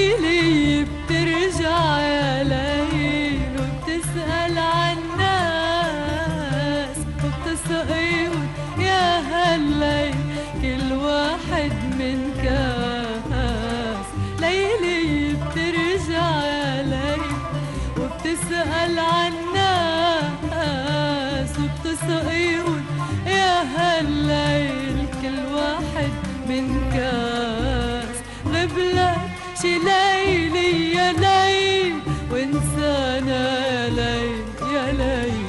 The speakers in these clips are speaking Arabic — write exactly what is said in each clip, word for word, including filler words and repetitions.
ليلي بترجع يا ليل وبتسأل عالناس وبتسقيهم يا هالليل كل واحد من كاس. ليلي بترجع يا ليل وبتسأل عالناس وبتسقيهم يا هالليل كل واحد من كاس. غبلك شي ليلي يا ليل وانسانا يا ليل يا ليل.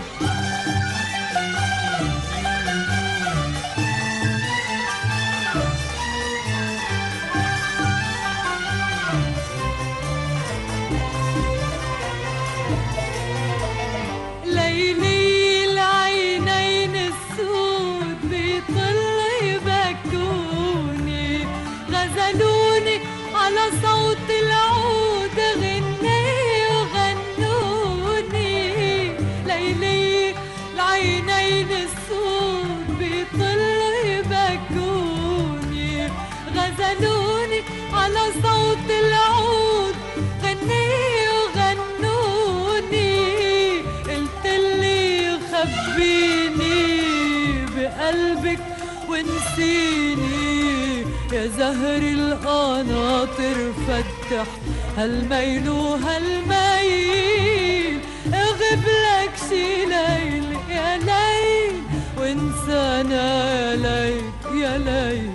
ليلي العينين السود بيطل يبكوني غزلوني على صوت العود غني وغنوني. ليلي العينين السود بيطل يبكوني غزلوني على صوت العود غني وغنوني. قلتلي خبيني بقلبك ونسيني يا زهر القناطر فتح هالميل وهالميل. اغبلك شي ليل يا ليل وانسانا يا ليل يا ليل.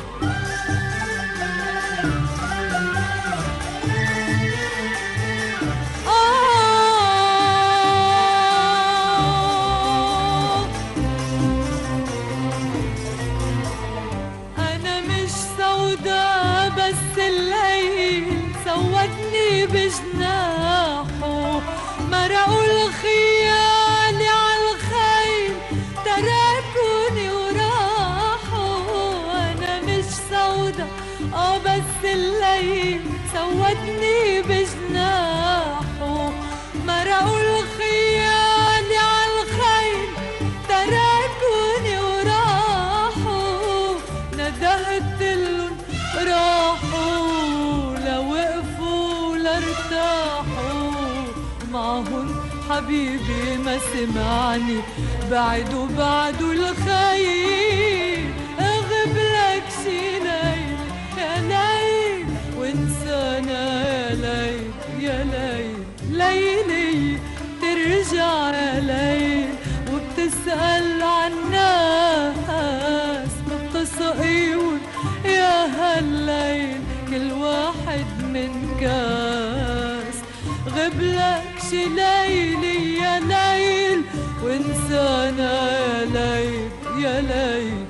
بس الليل سودني بجناحه مرقوا الخيال عالخيل تركوني وراحوا. انا مش سودا اه بس الليل سودني بجناحه مرقوا الخيال عالخيل تركوني وراحوا. ندهت راحوا لوقفوا لارتاحوا معهم حبيبي ما سمعني بعد وبعد الخيل. اغبلك شي ليل يا ليل وانسانا يا ليل يا ليل. ليلي ترجع يا ليل وبتسأل عالناس ما بتسقيهم يا هالليل كل واحد من كاس. غبلك شي ليلي يا ليل وانسانا يا ليل يا ليل.